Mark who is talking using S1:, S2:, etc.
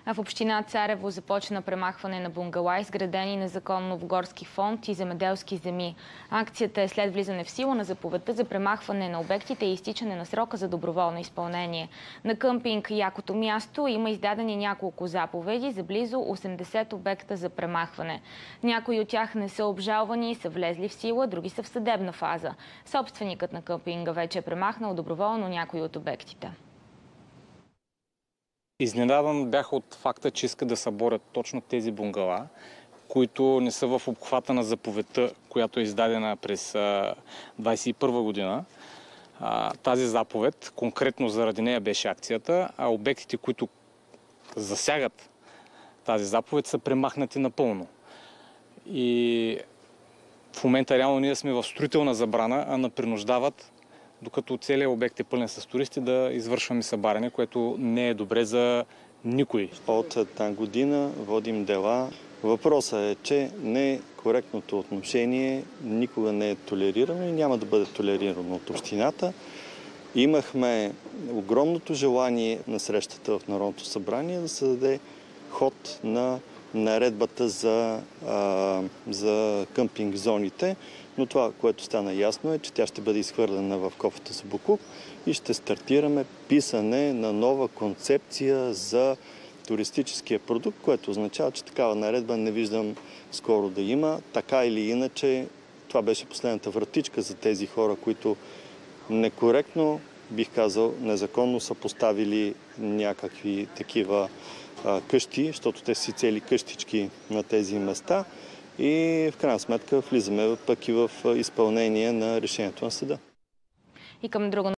S1: В община Царево започна премахване на бунгала, изградени незаконно в горски фонд и земеделски земи. Акцията е след влизане в сила на заповедта за премахване на обектите и изтичане на срока за доброволно изпълнение. На къмпинг Якото място има издадени няколко заповеди за близо 80 обекта за премахване. Някои от тях не са обжалвани и са влезли в сила, други са в съдебна фаза. Собственикът на къмпинга вече е премахнал доброволно някои от обектите.
S2: Изненадан бях от факта, че искат да съборят точно тези бунгала, които не са в обхвата на заповедта, която е издадена през 2021 година. Тази заповед, конкретно заради нея беше акцията, а обектите, които засягат тази заповед, са премахнати напълно. И в момента реално ние сме в строителна забрана, а ни принуждават, докато целият обект е пълен с туристи, да извършваме събаряне, което не е добре за никой.
S3: От една година водим дела. Въпросът е, че некоректното отношение никога не е толерирано и няма да бъде толерирано от общината. Имахме огромното желание на срещата в Народното събрание да се даде ход на наредбата за къмпинг зоните, но това, което стана ясно е, че тя ще бъде изхвърлена в кофата за боклук и ще стартираме писане на нова концепция за туристическия продукт, което означава, че такава наредба не виждам скоро да има. Така или иначе, това беше последната вратичка за тези хора, които некоректно, бих казал, незаконно са поставили някакви такива къщи, защото те си цели къщички на тези места и в крайна сметка влизаме пък и в изпълнение на решението на съда.
S1: И към друго